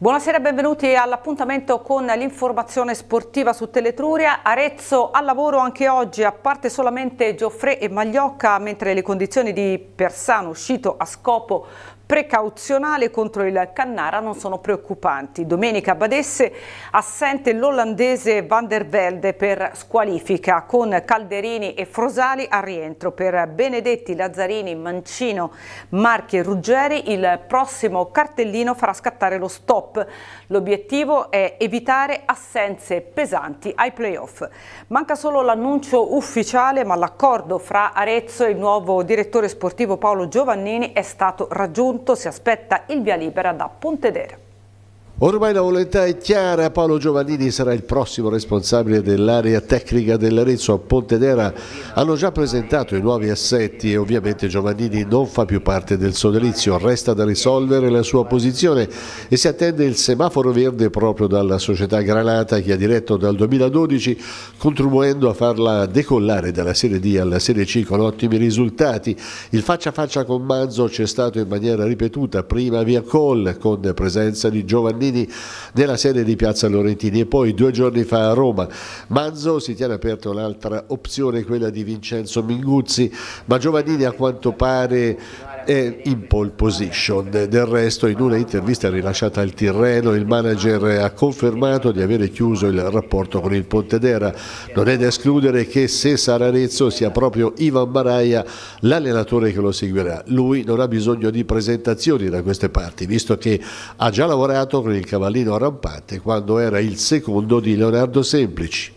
Buonasera e benvenuti all'appuntamento con l'informazione sportiva su Teletruria. Arezzo al lavoro anche oggi, a parte solamente Gioffrè e Magliocca, mentre le condizioni di Persano uscito a scopo precauzionale contro il Cannara non sono preoccupanti. Domenica a Badesse assente l'olandese Van der Velde per squalifica, con Calderini e Frosali a rientro. Per Benedetti, Lazzarini, Mancino, Marchi e Ruggeri il prossimo cartellino farà scattare lo stop. L'obiettivo è evitare assenze pesanti ai playoff. Manca solo l'annuncio ufficiale, ma l'accordo fra Arezzo e il nuovo direttore sportivo Paolo Giovannini è stato raggiunto. Si aspetta il via libera da Pontedera. Ormai la volontà è chiara, Paolo Giovannini sarà il prossimo responsabile dell'area tecnica dell'Arezzo. A Pontedera hanno già presentato i nuovi assetti e ovviamente Giovannini non fa più parte del sodalizio, resta da risolvere la sua posizione e si attende il semaforo verde proprio dalla società Granata che ha diretto dal 2012, contribuendo a farla decollare dalla Serie D alla Serie C con ottimi risultati. Il faccia a faccia con Manzo c'è stato in maniera ripetuta, prima via Call con presenza di Giovannini nella serie di Piazza Lorentini e poi 2 giorni fa a Roma. Manzo si tiene aperta un'altra opzione, quella di Vincenzo Minguzzi, ma Giovannini a quanto pare è in pole position. Del resto, in una intervista rilasciata al Tirreno, il manager ha confermato di avere chiuso il rapporto con il Pontedera. Non è da escludere che se sarà Arezzo sia proprio Ivan Baraia l'allenatore che lo seguirà. Lui non ha bisogno di presentazioni da queste parti, visto che ha già lavorato con il cavallino rampante quando era il secondo di Leonardo Semplici.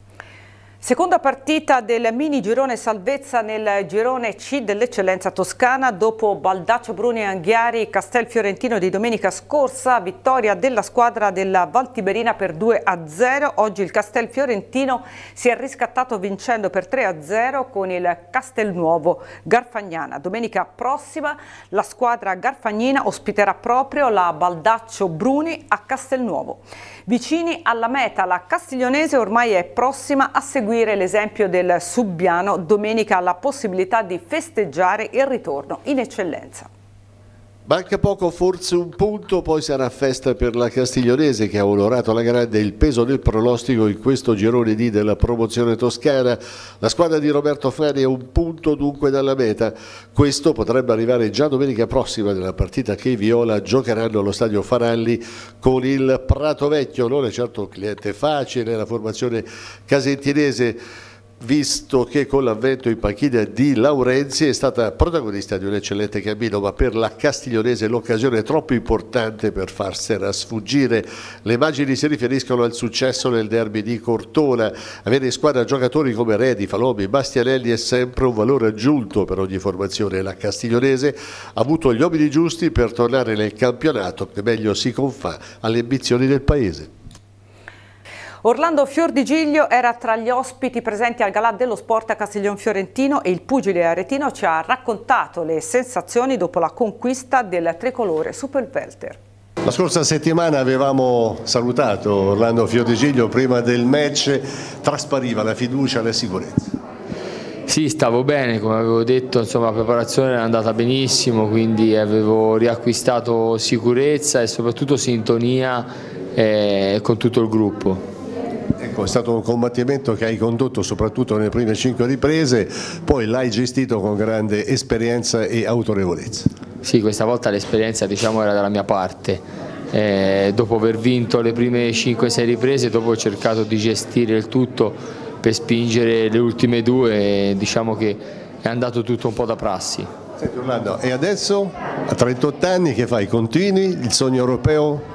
Seconda partita del mini girone salvezza nel girone C dell'eccellenza toscana. Dopo Baldaccio Bruni e Anghiari, Castelfiorentino di domenica scorsa, vittoria della squadra della Valtiberina per 2-0. Oggi il Castelfiorentino si è riscattato vincendo per 3-0 con il Castelnuovo Garfagnana. Domenica prossima la squadra garfagnina ospiterà proprio la Baldaccio Bruni a Castelnuovo. Vicini alla meta, la Castiglionese ormai è prossima a seguire l'esempio del Subbiano. Domenica ha la possibilità di festeggiare il ritorno in eccellenza. Manca poco, forse un punto, poi sarà festa per la Castiglionese che ha onorato alla grande il peso del pronostico in questo girone D della promozione toscana. La squadra di Roberto Fani è un punto dunque dalla meta. Questo potrebbe arrivare già domenica prossima nella partita che i Viola giocheranno allo stadio Faralli con il Prato Vecchio. Non è certo un cliente facile la formazione casentinese, visto che con l'avvento in panchina di Laurenzi è stata protagonista di un eccellente cammino, ma per la Castiglionese l'occasione è troppo importante per farsela sfuggire. Le immagini si riferiscono al successo nel derby di Cortona. Avere in squadra giocatori come Redi, Falomi, Bastianelli è sempre un valore aggiunto per ogni formazione. La Castiglionese ha avuto gli uomini giusti per tornare nel campionato che meglio si confà alle ambizioni del paese. Orlando Fiordigiglio era tra gli ospiti presenti al Galà dello Sport a Castiglionfiorentino e il pugile aretino ci ha raccontato le sensazioni dopo la conquista del tricolore Superwelter. La scorsa settimana avevamo salutato Orlando Fiordigiglio prima del match, traspariva la fiducia e la sicurezza. Sì, stavo bene, come avevo detto, insomma, la preparazione era andata benissimo, quindi avevo riacquistato sicurezza e soprattutto sintonia con tutto il gruppo. Ecco, è stato un combattimento che hai condotto soprattutto nelle prime 5 riprese, poi l'hai gestito con grande esperienza e autorevolezza. Sì, questa volta l'esperienza, diciamo, era dalla mia parte. Dopo aver vinto le prime 5-6 riprese, dopo ho cercato di gestire il tutto per spingere le ultime 2, diciamo che è andato tutto un po' da prassi. Senti Orlando, e adesso a 38 anni che fai? Continui il sogno europeo?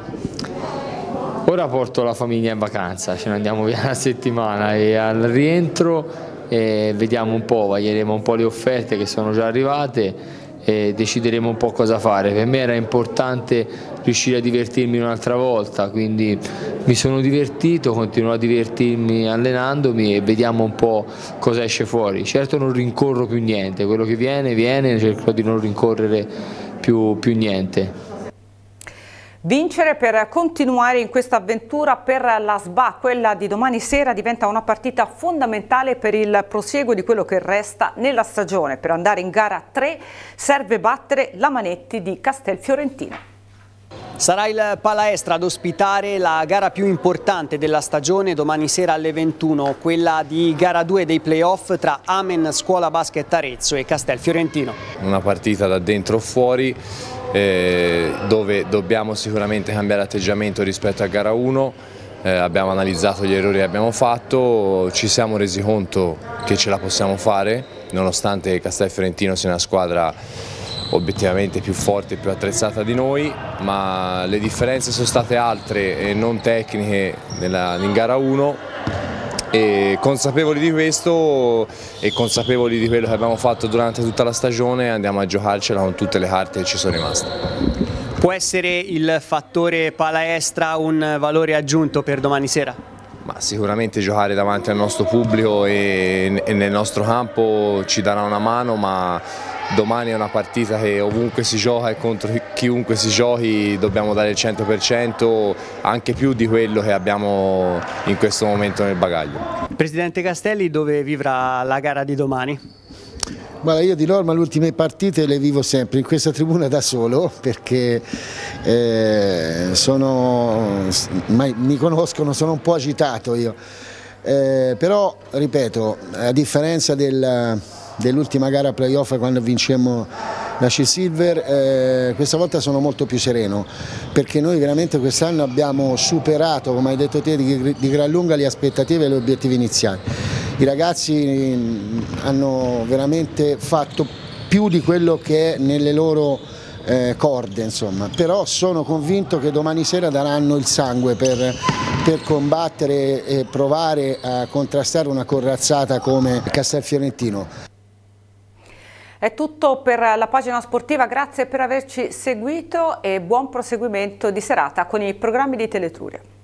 Ora porto la famiglia in vacanza, ce ne andiamo via una settimana e al rientro vediamo un po', vaglieremo un po' le offerte che sono già arrivate e decideremo un po' cosa fare. Per me era importante riuscire a divertirmi un'altra volta, quindi mi sono divertito, continuo a divertirmi allenandomi e vediamo un po' cosa esce fuori. Certo non rincorro più niente, quello che viene, viene, cerco di non rincorrere più niente. Vincere per continuare in questa avventura per la SBA, quella di domani sera, diventa una partita fondamentale per il prosieguo di quello che resta nella stagione. Per andare in gara 3 serve battere la Manetti di Castelfiorentino. Sarà il Palaestra ad ospitare la gara più importante della stagione domani sera alle 21, quella di gara 2 dei playoff tra Amen Scuola Basket Arezzo e Castelfiorentino. Una partita da dentro o fuori dove dobbiamo sicuramente cambiare atteggiamento rispetto a gara 1. Abbiamo analizzato gli errori che abbiamo fatto, ci siamo resi conto che ce la possiamo fare, nonostante Castelfiorentino sia una squadra obiettivamente più forte e più attrezzata di noi, ma le differenze sono state altre e non tecniche in gara 1, e consapevoli di questo e consapevoli di quello che abbiamo fatto durante tutta la stagione andiamo a giocarcela con tutte le carte che ci sono rimaste. Può essere il fattore Palaestra un valore aggiunto per domani sera? Ma sicuramente giocare davanti al nostro pubblico e nel nostro campo ci darà una mano, ma domani è una partita che ovunque si gioca e contro chiunque si giochi dobbiamo dare il 100%, anche più di quello che abbiamo in questo momento nel bagaglio. Presidente Castelli, dove vivrà la gara di domani? Guarda, io di norma le ultime partite le vivo sempre in questa tribuna da solo, perché mi conoscono, sono un po' agitato io, però ripeto, a differenza dell'ultima gara playoff quando vincemmo la C-Silver, questa volta sono molto più sereno, perché noi veramente quest'anno abbiamo superato, come hai detto te, di gran lunga le aspettative e gli obiettivi iniziali. I ragazzi hanno veramente fatto più di quello che è nelle loro corde, insomma. Però sono convinto che domani sera daranno il sangue per combattere e provare a contrastare una corazzata come Castelfiorentino. È tutto per la pagina sportiva, grazie per averci seguito e buon proseguimento di serata con i programmi di Teletruria.